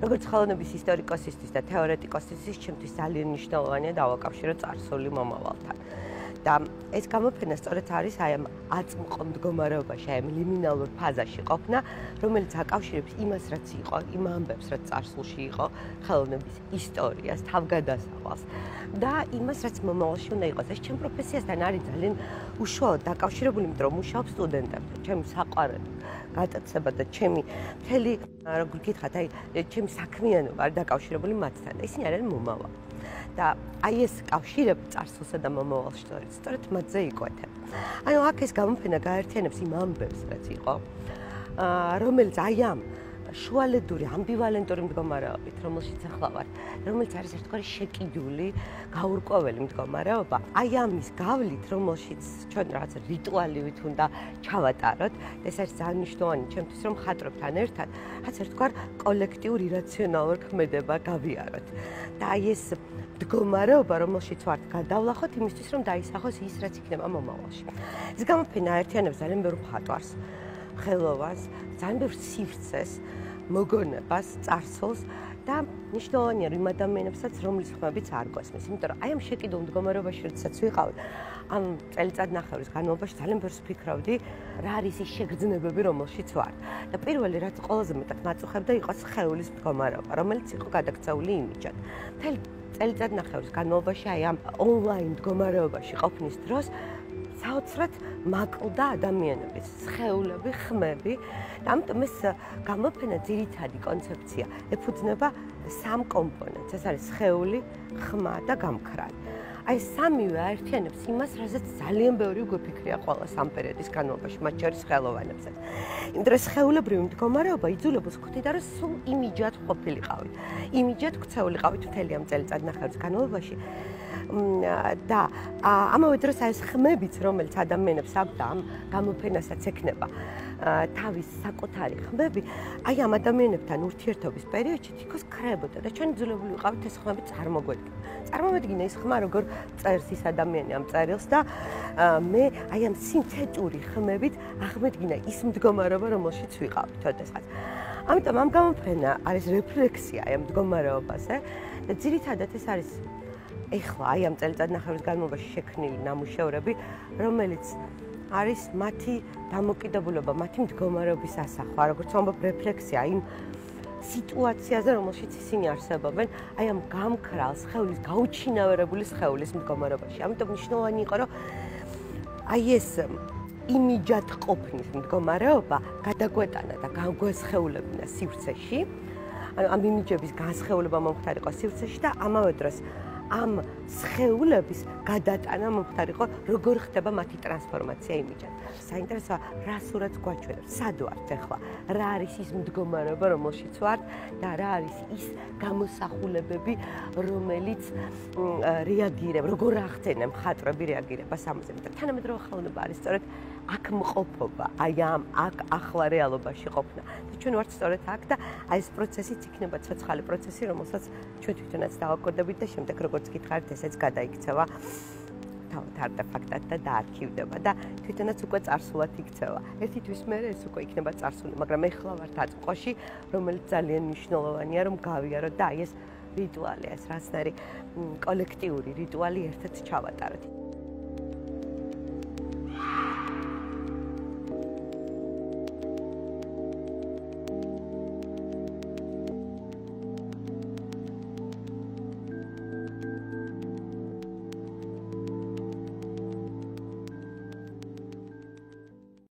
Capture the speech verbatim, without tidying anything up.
როგორც ხელოვნების ისტორიკოსისთვის და თეორეტიკოსისთვის, ჩემთვის ძალიან მნიშვნელოვანია დავაკავშირო წარსული მომავალთან. და ეს გამოფენა სწორედ არის აი ამ აწმყო მდგომარეობაში, აი ამ ლიმინალურ ფაზაში ყოფნა, რომელიც აკავშირებს იმას, რაც იყო, იმ ამბებს, რაც წარსულში იყო, ხელოვნების ისტორიას, თავგადასავალს და იმას, რაც მომავალში უნდა იყოს. ეს ჩემ პროფესიასთან არის ძალიან უშუალოდ დაკავშირებული, იმიტომ რომ მუშაობ სტუდენტებთან, ჩემი საყვარელი გატაცება და ჩემი მთელი, როგორ გითხრათ, აი ჩემი საქმიანობა არის დაკავშირებული მათთან. ისინი არიან მომავალი. და აი ეს კავშირები წარსულსა და მომავალს შორის სწორედ მათზე იკვეთება. ანუ აქ ეს გამოფენა გაერთიანებს იმ ამბებს, რაც იყო, რომელიც აი ამ შუალედური, ამბივალენტური მდგომარეობით, რომელშიც ახლა ვართ, რომელიც არის ერთგვარი შეკიდული, გაურკვეველი მდგომარეობა, აი ამის გავლით, რომელშიც ჩვენ რაღაც რიტუალივით უნდა ჩავატაროთ, ეს არის ძალიან მნიშვნელოვანი ჩემთვის, რომ მხატვრებთან ერთად რაც ერთგვარ კოლექტიურ ირაციონალურ ქმედება გავიაროთ. და აი ეს მდგომარეობა, რომელშიც ვართ, გადავლახოთ იმისთვის, რომ დაისახოს ის, რაც იქნება მომავალში. ეს გამოფენა აერთიანებს ძალიან ბევრ მხატვარს, ხელოვანს, ძალიან ბევრ სივრცეს, მოგონებას, წარსულს და მნიშვნელოვანია რომ იმ ადამიანებსაც, რომლის ხმებიც არ გვესმის, იმიტომ რომ აი ამ შეკიდულ მდგომარეობაში, როდესაც ვიყავი, ამ წელიწადნახევრის განმავლობაში ძალიან ბევრს ვფიქრობდი, რა არის ის შეგრძნებები, რომელშიც ვარ. და პირველი, რაც ყველაზე მეტად მაწუხებდა, იყო სხეულის მდგომარეობა, რომელიც იყო გადაქცეული იმიჯად. მთელი წელიწადნახევრის განმავლობაში აი ამ ონლაინ მდგომარეობაში ყოფნის დროს საოცრად მაკლდა ადამიანების, სხეულები, ხმები და ამიტომ ეს გამოფენა ძირითადი კონცეფცია ეფუძნება სამ კომპონენტს. ეს არის სხეული, ხმა და გამქრალი. აი სამივე აერთიანებს იმას, რაზეც ძალიან ბევრი გვეფიქრია ყველა სამ პერიოდის განმავლობაში, მათ შორის ხელოვანებსაც. იმიტომ რომ სხეულებრივი მდგომარეობა იძულებულს ხვდიდა, რომ სულ იმიჯად ყოფილიყავით. იმიჯად ქცეულიყავით მთელი ამ წელიწადნახევრის განმავლობაში. და ამავე დროს აი ეს ხმებიც, რომელიც ადამიანებს აქვს და ამ გამოფენასაც ექნება თავის საკუთარი ხმები, აი ამ ადამიანებთან ურთიერთობის პერიოდში თითქოს ქრებოდა და ჩვენ იძულებული ვიყავით ეს ხმები წარმოგვედგინა. წარმოვედგინე ეს ხმა, როგორ წერს ის ადამიანი ამ წერილს და მე აი ამ სინთეტური ხმებით აღმედგინა ის მდგომარეობა, რომელშიც ვიყავით ოდესღაც. ამიტომ ამ გამოფენა არის რეფლექსია აი ამ მდგომარეობაზე და ძირითადად ეს არის ეხლა აი ამ წელიწადნახევრის განმავლობაში შექმნილი ნამუშევრები, რომელიც არის მათი დამოკიდებულება, მათი მდგომარეობის ასახვა, როგორც ვამბობ, რეფლექსია იმ სიტუაციაზე, რომელშიც ისინი არსებობენ, აი ამ გამქრალ სხეულის, გაუჩინარებული სხეულის მდგომარეობაში. ამიტომ მნიშვნელოვანი იყო, რომ აი ეს იმიჯად ყოფნის მდგომარეობა გადაგვეტანა და გაგვესხეულებინა სივრცეში, ანუ ამ იმიჯების განსხეულება მომხდარიყო სივრცეში და ამავე დროს ამ სხეულების გადატანა მომხდარიყო, როგორ ხდება მათი ტრანსფორმაცია იმიჯად. საინტერესოა, რა სურათს გვაჩვენებს, სად ვართ ახლა, რა არის ის მდგომარეობა, რომელშიც ვართ და რა არის ის გამოსახულებები, რომელიც რეაგირებ, როგორ ახდენენ მხატვრები რეაგირებას ამაზე. და თანამედროვე ხელოვნება არის სწორედ აქ მყოფობა, აი ამ აქ ახლა რეალობაში ყოფნა. და ჩვენ ვართ სწორედ აქ და აი ეს პროცესიც იქნება ცოცხალი პროცესი, რომელსაც ჩვენ თვითონაც დავაკვირდებით და შემდეგ როგორც გითხარით, ესეც გადაიქცევა თავად არტეფაქტად და დაარქივდება და თვითონაც უკვე წარსულად იქცევა. ერთი თვის მერე ეს უკვე იქნება წარსული, მაგრამ ეხლა ვართ აწმყოში, რომელიც ძალიან მნიშვნელოვანია, რომ გავიაროთ და აი ეს რიტუალი, ეს რაღაცნაირი კოლექტიური რიტუალი ერთად ჩავატაროთ.